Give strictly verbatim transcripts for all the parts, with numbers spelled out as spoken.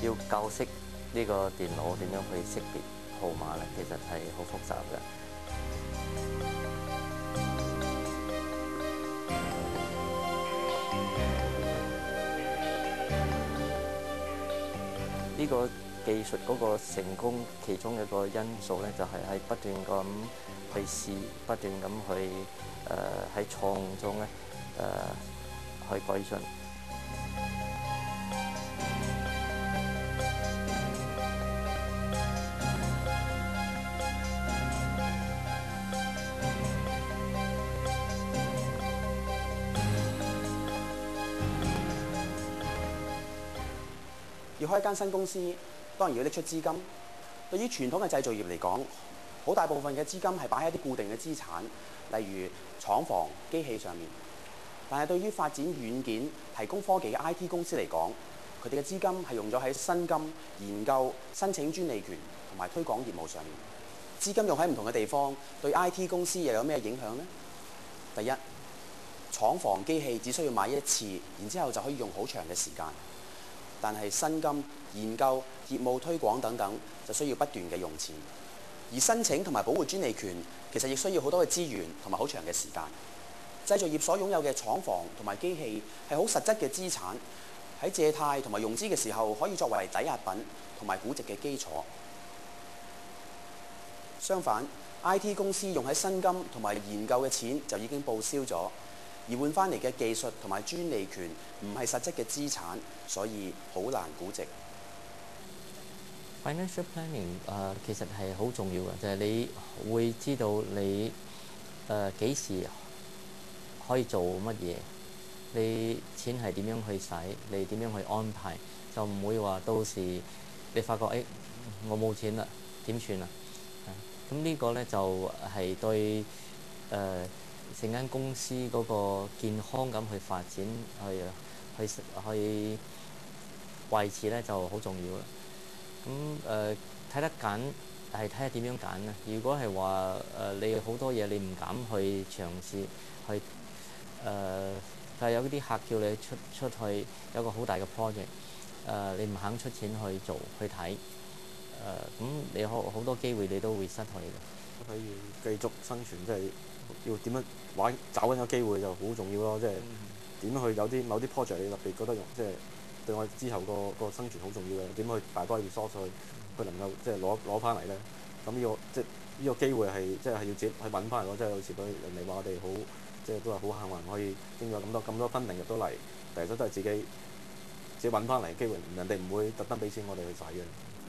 要教識呢個電腦點樣去識別號碼咧，其實係好複雜嘅。呢個技術嗰個成功，其中一個因素咧，就係喺不斷咁去試，不斷咁去誒喺錯誤中咧誒去改進。 要開一間新公司，當然要拎出資金。對於傳統嘅製造業嚟講，好大部分嘅資金係擺喺啲固定嘅資產，例如廠房、機器上面。但係對於發展軟件、提供科技嘅 I T 公司嚟講，佢哋嘅資金係用咗喺薪金、研究、申請專利權同埋推廣業務上面。資金用喺唔同嘅地方，對 I T 公司又有咩影響呢？第一，廠房機器只需要買一次，然之後就可以用好長嘅時間。但係薪金、研究、業務推廣等等，就需要不斷嘅用錢。而申請同埋保護專利權，其實亦需要好多嘅資源同埋好長嘅時間。製造業所擁有嘅廠房同埋機器係好實質嘅資產，喺借貸同埋融資嘅時候，可以作為抵押品同埋估值嘅基礎。相反 ，I T 公司用喺薪金同埋研究嘅錢就已經報銷咗。而換翻嚟嘅技術同埋專利權唔係實質嘅資產，所以好難估值。 Financial planning 誒、呃、其實係好重要嘅，就係、是、你會知道你誒幾、呃、時可以做乜嘢，你錢係點樣去使，你點樣去安排，就唔會話到時你發覺誒、哎、我冇錢啦，點算啊？咁呢個咧就係、是、對誒。呃成間公司嗰個健康咁去發展，去去去維持咧就好重要啦。咁誒睇得揀係睇下點樣揀咧。如果係話誒你好多嘢你唔敢去嘗試，去誒但係有啲客叫你出出去有個好大嘅 project，誒、呃、你唔肯出錢去做去睇，誒、呃、咁你好好多機會你都會失去嘅。 可以繼續生存，即係要點樣玩找緊個機會就好重要咯。即係點樣去有啲某啲 project 你特別覺得用，即係對我之後個個生存好重要嘅。點樣去大多啲 resource 去佢能夠即係攞攞翻嚟咧？咁呢個即係呢個機會係即係係要自己去揾翻嚟咯。即係有時佢人哋話我哋好即係都係好幸運，可以經過咁多咁多分零入到嚟，但係都都係自己自己揾翻嚟機會，人哋唔會特登俾錢我哋去使嘅。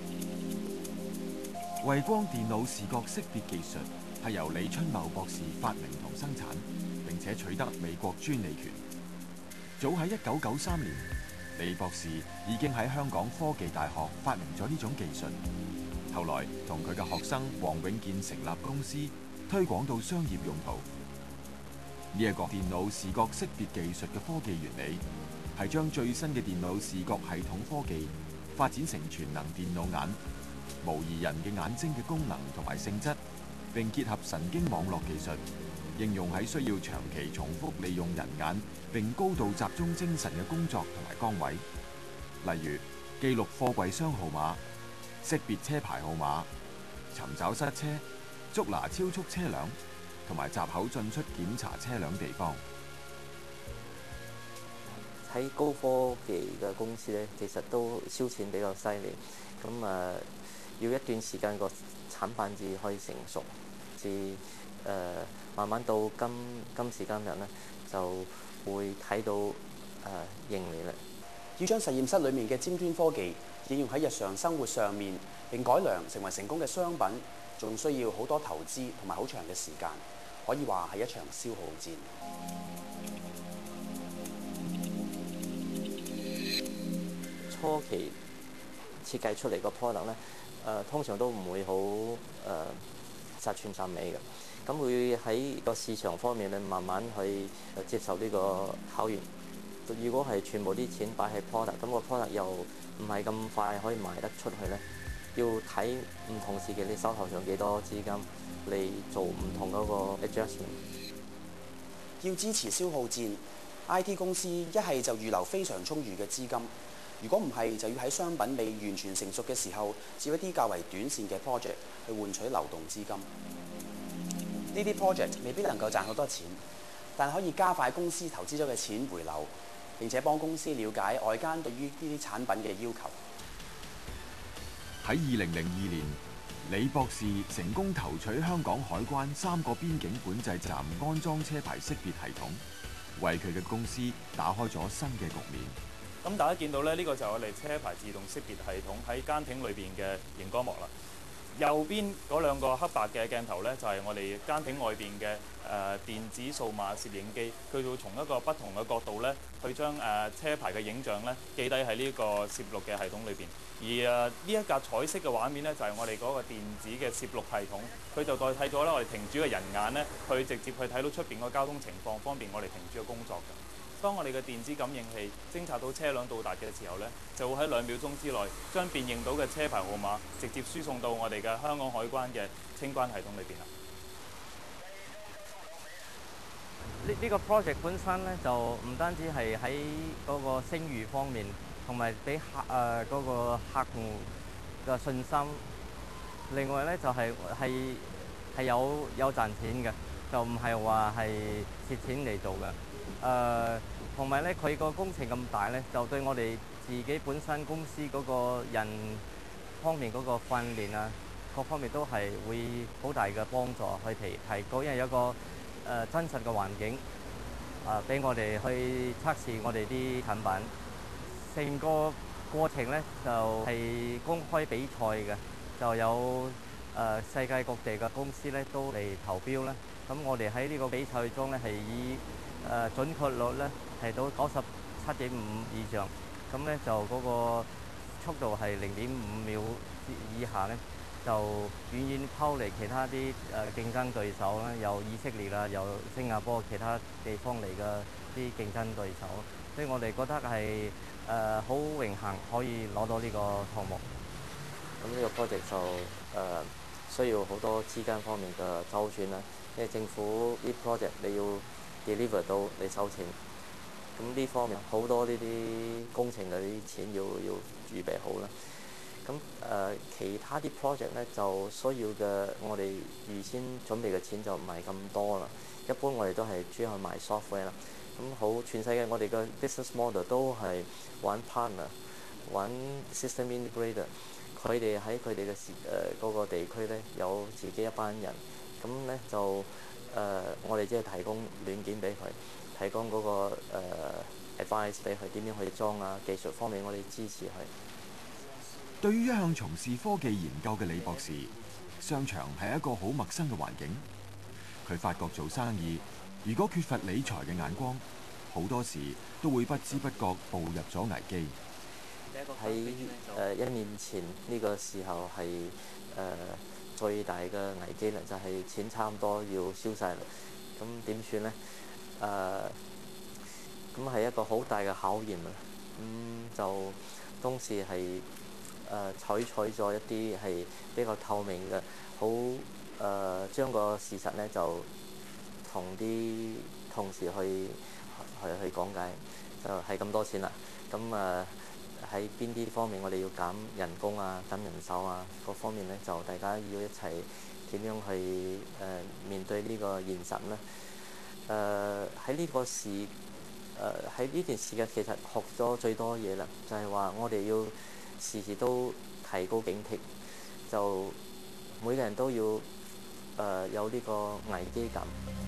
慧光電腦視覺識別技術係由李春茂博士發明同生產，並且取得美國專利權。早喺一九九三年，李博士已經喺香港科技大學發明咗呢種技術。後來同佢嘅學生黃永健成立公司，推廣到商業用途。呢、這、一個電腦視覺識別技術嘅科技原理，係將最新嘅電腦視覺系統科技發展成全能電腦眼，模擬人嘅眼睛嘅功能同埋性質，並結合神經網絡技術，應用喺需要長期重複利用人眼並高度集中精神嘅工作同埋崗位，例如記錄貨櫃箱號碼、識別車牌號碼、尋找失車、捉拿超速車輛同埋閘口進出檢查車輛地方。 喺高科技嘅公司咧，其實都燒錢比較犀利，咁誒、呃、要一段時間個產品至可以成熟，至誒、呃、慢慢到今今時今日咧，就會睇到誒、呃、盈利啦。 要將實驗室裡面嘅尖端科技應用喺日常生活上面，並改良成為成功嘅商品，仲需要好多投資同埋好長嘅時間，可以話係一場消耗戰。 初期設計出嚟個 product 咧，誒通常都唔會好誒十全十美嘅，咁會喺個市場方面咧慢慢去接受呢個考驗。如果係全部啲錢擺喺 product，咁個 product 又唔係咁快可以賣得出去咧，要睇唔同時期你手頭上幾多資金，你做唔同嗰個 adjustment。 要支持消耗戰 ，I T 公司一係就預留非常充裕嘅資金。 如果唔係，就要喺商品未完全成熟嘅時候，接一啲較為短線嘅 project 去換取流動資金。呢啲 project 未必能夠賺好多錢，但可以加快公司投資咗嘅錢回流，並且幫公司了解外間對於呢啲產品嘅要求。 喺二零零二年，李博士成功投取香港海關三個邊境管制站安裝車牌識別系統，為佢嘅公司打開咗新嘅局面。 咁大家見到咧，呢個就係我哋車牌自動識別系統喺監艇裏邊嘅熒光幕啦。右邊嗰兩個黑白嘅鏡頭咧，就係我哋監艇外邊嘅誒電子數碼攝影機，佢會從一個不同嘅角度咧，去將誒車牌嘅影像咧記低喺呢個攝錄嘅系統裏邊。而誒呢一格彩色嘅畫面咧，就係我哋嗰個電子嘅攝錄系統，佢就代替咗咧我哋停主嘅人眼咧，去直接去睇到出邊個交通情況，方便我哋停主嘅工作嘅。當我哋嘅電子感應器偵察到車輛到達嘅時候咧，就會喺兩秒鐘之內將辨認到嘅車牌號碼直接輸送到我哋嘅香港海關嘅清關系統裏邊啦。 呢呢個 project 本身咧就唔單止係喺嗰個聲譽方面，同埋俾客誒嗰個客戶嘅信心。另外咧就係係係有有賺錢嘅，就唔係話係蝕錢嚟做嘅。誒同埋咧，佢個工程咁大咧，就對我哋自己本身公司嗰個人方面嗰個訓練啊，各方面都係會好大嘅幫助，去提提高，因為有個誒、呃、真實嘅環境啊，俾、呃、我哋去測試我哋啲產品。成個過程咧就係、是、公開比賽嘅，就有誒、呃、世界各地嘅公司咧都嚟投標啦。咁我哋喺呢個比賽中咧係以誒、呃、準確率咧係到九十七點五以上，咁咧就嗰個速度係零點五秒以下咧，就遠遠拋離其他啲誒、呃、競爭對手啦，有以色列啦，有新加坡其他地方嚟嘅啲競爭對手，所以我哋覺得係誒好榮幸可以攞到呢個項目。咁呢個 project 就誒、呃、需要好多資金方面嘅周轉啦，因為政府啲 project 你要 deliver 到你收錢，咁呢方面好多呢啲工程嘅啲錢要要預備好啦。咁誒、呃、其他啲 project 咧就需要嘅我哋預先準備嘅錢就唔係咁多啦。一般我哋都係主要去賣 software 啦。咁好全世界我哋嘅 business model 都係揾 partner， 揾 system integrator， 佢哋喺佢哋嘅誒嗰個地區咧有自己一班人，咁咧就誒、呃、我哋即係提供軟件俾佢，提供嗰、那個、呃、advice 俾佢點樣去裝啊，技術方面我哋支持佢。 對於一向從事科技研究嘅李博士，商場係一個好陌生嘅環境。佢發覺做生意如果缺乏理財嘅眼光，好多時都會不知不覺步入咗危機。 喺誒、呃、一年前呢個時候係誒、呃、最大嘅危機啦，就係、是、錢差唔多要消晒啦。咁點算咧？誒咁係一個好大嘅考驗啊！咁、嗯、就當時係誒、呃、採取咗一啲係比較透明嘅，好誒、呃、將個事實咧就同啲同事去去去講解，就係咁多錢啦。咁誒喺邊啲方面我哋要減人工啊、減人手啊，各方面咧就大家要一齊點樣去誒、呃、面對呢個現實咧。誒喺呢個時誒喺呢段時間其實學咗最多嘢啦，就係、是、話我哋要時時都提高警惕，就每個人都要誒、呃、有呢個危機感。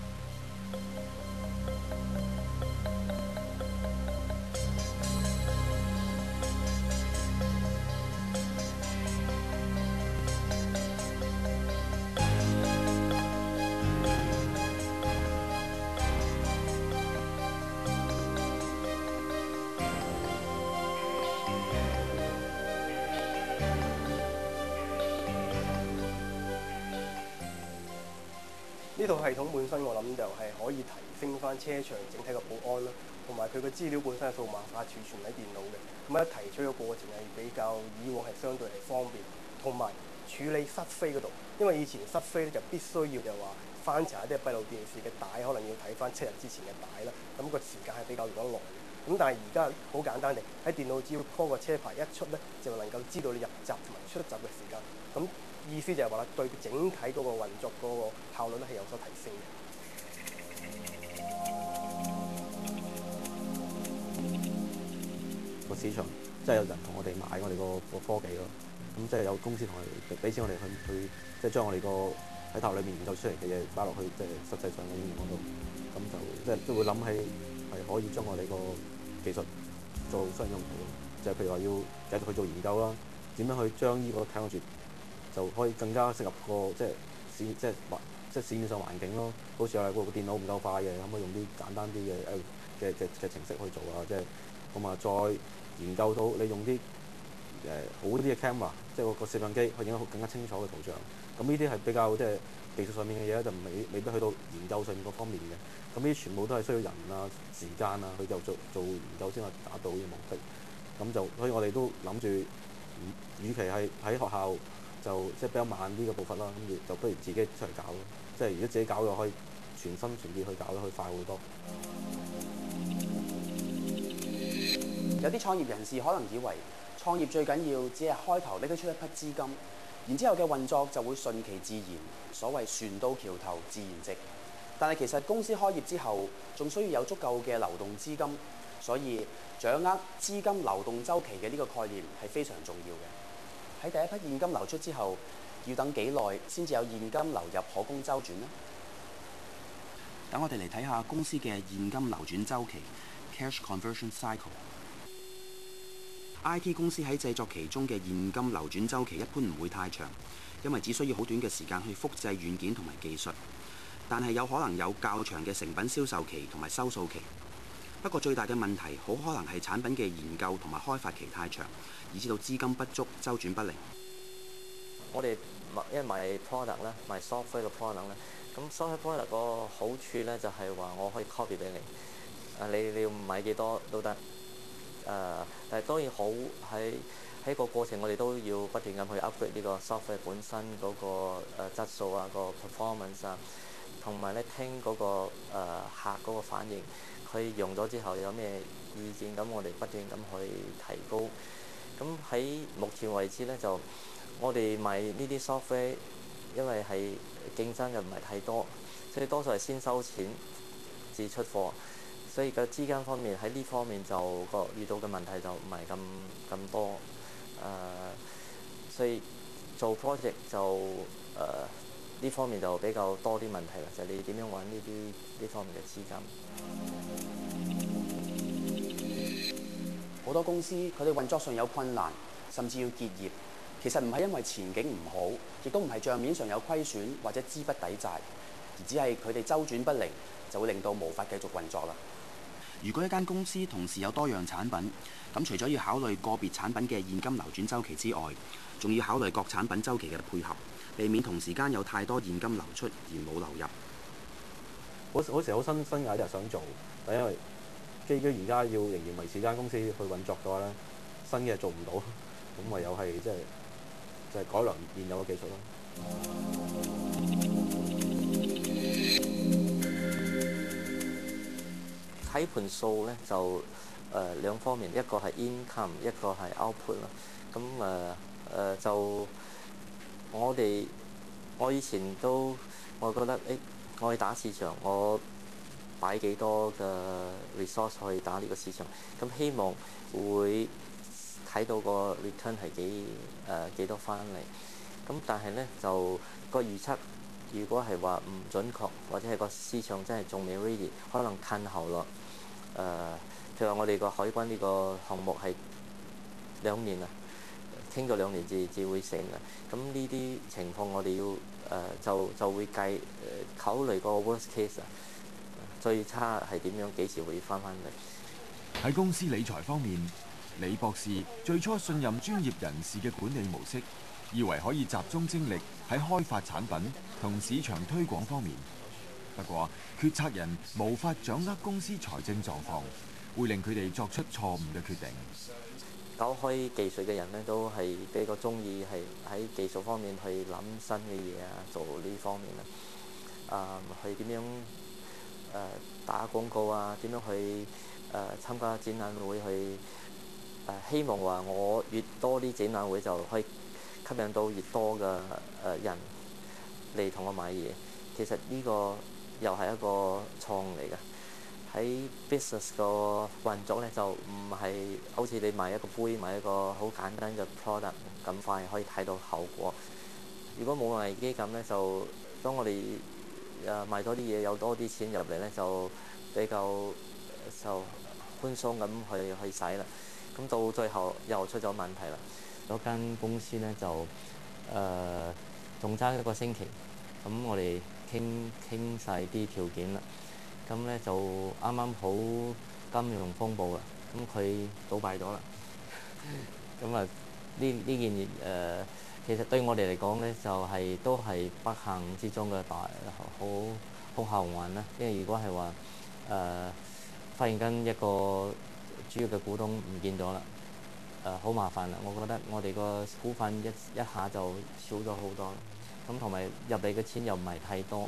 呢套系統本身，我諗就係可以提升翻車場整體嘅保安啦，同埋佢嘅資料本身係數碼化儲存喺電腦嘅，咁一提取嘅過程係比較以往係相對係方便，同埋處理失飛嗰度，因為以前失飛咧就必須要就話翻查一啲閉路電視嘅帶，可能要睇翻七日之前嘅帶啦，咁個時間係比較用得耐。 咁但係而家好簡單地喺電腦只要 call 個車牌一出咧，就能夠知道你入閘同埋出閘嘅時間。咁意思就係話啦，對整體嗰個運作嗰個效率咧係有所提升嘅。 個市場即係有人同我哋買我哋個個科技咯，咁即係有公司同我哋俾錢我哋去去，即係將我哋個喺塔裏面研究出嚟嘅嘢擺落去，即係實際上嘅應用嗰度，咁就即係都會諗起係可以將我哋個技術做商業用途，就係譬如話要繼續去做研究啦，點樣去將呢個 technology 就可以更加適合個即係市即係環即係市面上環境咯。好似我個電腦唔夠快嘅，可唔可以用啲簡單啲嘅誒嘅嘅嘅程式去做啊？即係咁啊，再研究到你用啲誒、呃、好啲嘅 camera， 即係個個攝像機去影到更加清楚嘅圖像。咁呢啲係比較即係技術上面嘅嘢咧，就未未必去到研究上面嗰方面嘅。咁呢啲全部都係需要人啊、時間啊，去就做做研究先可以達到呢個目的。咁就所以我哋都諗住，與其係喺學校就即係比較慢啲嘅步伐啦，咁就不如自己出嚟搞咯。即係如果自己搞嘅，可以全心全意去搞咧，可以快好多。 有啲創業人士可能以為創業最緊要只係開頭拎得出一筆資金，然之後嘅運作就會順其自然，所謂船到橋頭自然直。但係其實公司開業之後，仲需要有足夠嘅流動資金，所以掌握資金流動週期嘅呢個概念係非常重要嘅。喺第一批現金流出之後，要等幾耐先至有現金流入可供周轉呢？等我哋嚟睇下公司嘅現金流轉週期 （cash conversion cycle）。I T 公司喺製作期中嘅現金流轉週期一般唔會太長，因為只需要好短嘅時間去複製軟件同埋技術，但係有可能有較長嘅成品銷售期同埋收數期。不過最大嘅問題好可能係產品嘅研究同埋開發期太長，以致到資金不足、周轉不靈。 我哋因為賣 product 咧，賣 software 嘅 product 咧，咁 software product 個好處咧就係話我可以 copy 俾你，啊你你要買幾多都得。誒、呃，但係當然好喺喺個過程，我哋都要不斷咁去 upgrade 呢個 software 本身嗰、那個誒、呃、質素啊，個 performance 啊，同埋咧聽嗰、那個、呃、客嗰個反應，佢用咗之後有咩意見，咁我哋不斷咁去提高。咁喺目前為止咧，就我哋賣呢啲 software，因為係競爭嘅唔係太多，所以多數係先收錢至出貨。所以個資金方面喺呢方面就個遇到嘅問題就唔係咁咁多，誒、呃，所以做 project 就誒呢、呃、方面就比較多啲問題啦，就係、是、你點樣揾呢啲呢方面嘅資金。 好多公司佢哋運作上有困難，甚至要結業，其實唔係因為前景唔好，亦都唔係帳面上有虧損或者資不抵債，而只係佢哋周轉不靈，就會令到無法繼續運作啦。如果一間公司同時有多樣產品，咁除咗要考慮個別產品嘅現金流轉週期之外，仲要考慮各產品週期嘅配合，避免同時間有太多現金流出而冇流入。 好好時好新新嘅就係想做，但因為基於而家要仍然維持間公司去運作嘅話咧，新嘅做唔到，咁唯有係即係就係改良現有嘅技術咯。 睇盤數咧就誒、呃、兩方面，一個係 income， 一個係 output 啦。咁誒誒就我哋我以前都我覺得誒、欸，我去打市場，我擺幾多嘅 resource 去打呢個市場，咁希望會睇到個 return 係幾誒、呃、幾多翻嚟。咁但係咧就個預測，如果係話唔準確，或者係個市場真係仲未 ready， 可能褪後咯。誒、呃，譬如話我哋個海軍呢個項目係兩年啊，傾咗兩年至至會成嘅。咁呢啲情況我哋要誒、呃、就就會計誒、呃、考慮個 worst case 啊，最差係點樣，幾時會翻返嚟？ 喺公司理財方面，李博士最初信任專業人士嘅管理模式，以為可以集中精力喺開發產品同市場推廣方面。不過，決策人無法掌握公司財政狀況，會令佢哋作出錯誤嘅決定。 搞開技術嘅人咧，都係比較中意係喺技術方面去諗新嘅嘢啊，做呢方面啊，啊、呃，去點樣誒、呃、打廣告啊，點樣去誒參加展覽會去誒、呃、希望話我越多啲展覽會就可以吸引到越多嘅誒、呃、人嚟同我買嘢。其實呢個又係一個錯誤嚟嘅。喺 business 個運作咧，就唔係好似你買一個杯、買一個好簡單嘅 product 咁快可以睇到效果。如果冇危機感咧，就當我哋誒賣多啲嘢，有多啲錢入嚟咧，就比較就寬鬆咁去去使啦。咁到最後又出咗問題啦。嗰間公司咧就誒仲爭一個星期，咁我哋傾傾晒啲條件啦。咁咧就啱啱好金融風暴啦，咁佢倒閉咗啦。咁啊呢呢件誒、呃，其實對我哋嚟講咧，就係、是、都係不幸之中嘅大好好幸運啦。因為如果係話誒忽然間一個主要嘅股東唔見咗啦，誒、呃、好麻煩啦。我覺得我哋個股份一一下就少咗好多，咁同埋入嚟嘅錢又唔係太多。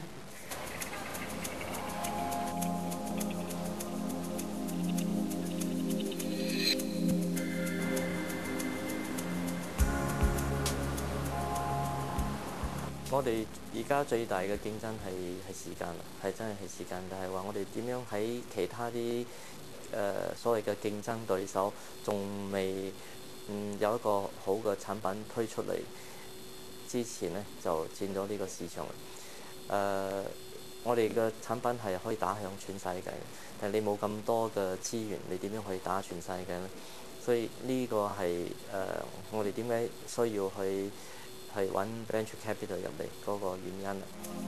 我哋而家最大嘅競爭係係時間啦，係真係係時間，就係話我哋點樣喺其他啲誒、呃、所謂嘅競爭對手仲未嗯有一個好嘅產品推出嚟之前咧，就佔咗呢個市場。誒、呃，我哋嘅產品係可以打響全世界，但係你冇咁多嘅資源，你點樣去打全世界咧？所以呢個係誒、呃、我哋點解需要去係揾 venture capital 入嚟嗰個原因啦。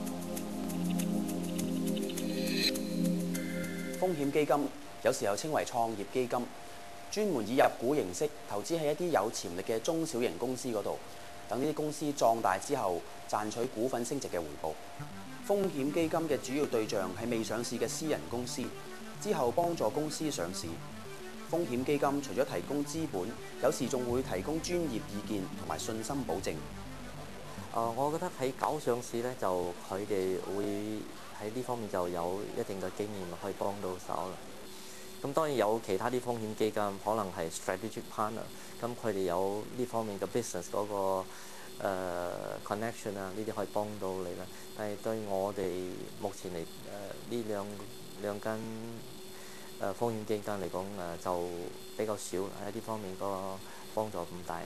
風險基金有時候稱為創業基金，專門以入股形式投資喺一啲有潛力嘅中小型公司嗰度，等呢啲公司壯大之後賺取股份升值嘅回報。風險基金嘅主要對象係未上市嘅私人公司，之後幫助公司上市。風險基金除咗提供資本，有時仲會提供專業意見同埋信心保證。 誒、呃，我覺得喺搞上市咧，就佢哋會喺呢方面就有一定嘅經驗，可以幫到手啦。咁當然有其他啲風險基金，可能係 strategic partner，咁佢哋有呢方面嘅 business 嗰、那個、呃、connection 啊，呢啲可以幫到你啦。但係對我哋目前嚟誒呢兩兩間誒、呃、風險基金嚟講誒，就比較少喺呢方面個幫助唔大。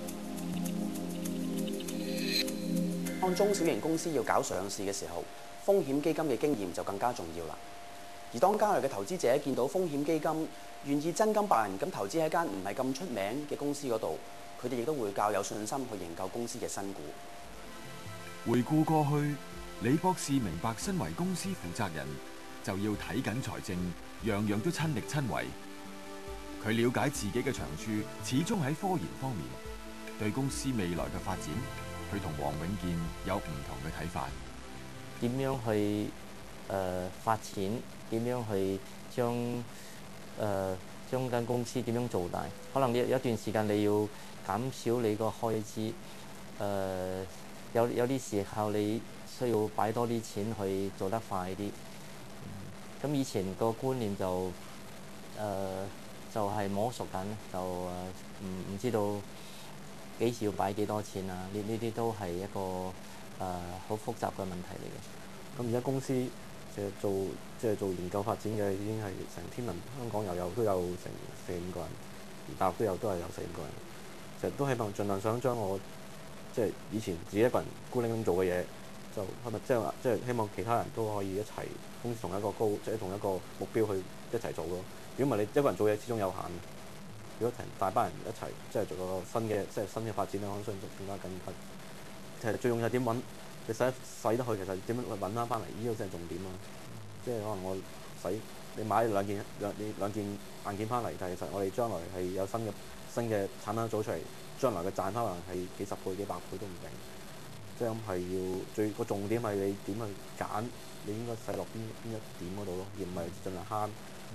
當中小型公司要搞上市嘅時候，風險基金嘅經驗就更加重要啦。而當交易嘅投資者見到風險基金願意真金白銀咁投資喺間唔係咁出名嘅公司嗰度，佢哋亦都會較有信心去認購公司嘅新股。 回顧過去，李博士明白身為公司負責人就要睇緊財政，樣樣都親力親為。佢了解自己嘅長處始終喺科研方面，對公司未來嘅發展，佢同黃永健有唔同嘅睇法。 點樣去誒、呃、發展？點樣去將誒、呃、將間公司點樣做大？可能有有一段時間你要減少你個開支。誒、呃、有有啲時候你需要擺多啲錢去做得快啲。咁、嗯、以前個觀念就誒、呃、就係、是、摸索緊，就誒唔唔知道幾時要擺幾多錢啊？呢呢啲都係一個誒好、呃、複雜嘅問題嚟嘅。 咁而家公司即係做即係做研究發展嘅已經係成天文，香港又有都有成四五個人，而大陸都有都係有四五個人。其實都希望盡量想將我即係以前自己一個人孤零零做嘅嘢，就係咪即係話即係希望其他人都可以一齊公司同一個高即係同一個目標去一齊做咯。如果唔係你一個人做嘢始終有限。如果成大班人一齊即係做個新嘅即係新嘅發展咧，我相信更加緊迫。其實最重要係點揾？你使使得去，其實點樣去揾翻翻嚟？呢個先係重點咯。即係可能我使你買兩件兩你兩件硬件翻嚟，但係其實我哋將來係有新嘅新嘅產品做出嚟，將來嘅賺翻可能係幾十倍、幾百倍都唔定。即係咁係要最個重點係你點去揀，你應該使落邊邊一點嗰度咯，而唔係盡量慳。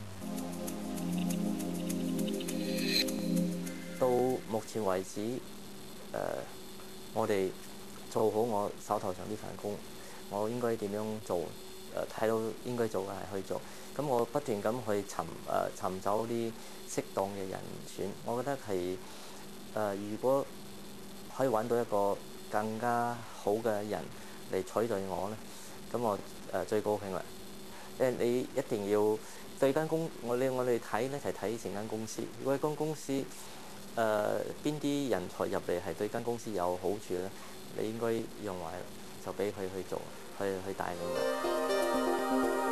到目前為止，誒、呃，我哋做好我手頭上呢份工，我應該點樣做？ 睇到應該做嘅係去做。咁我不斷咁去尋誒、呃、尋找啲適當嘅人選，我覺得係誒、呃、如果可以揾到一個更加好嘅人嚟取代我咧，咁我誒、呃、最高興啦。因為你一定要對間公，我哋我哋睇咧係睇成間公司。如果間公司誒邊啲人才入嚟係對間公司有好處咧，你應該用埋就俾佢去做，去去帶領。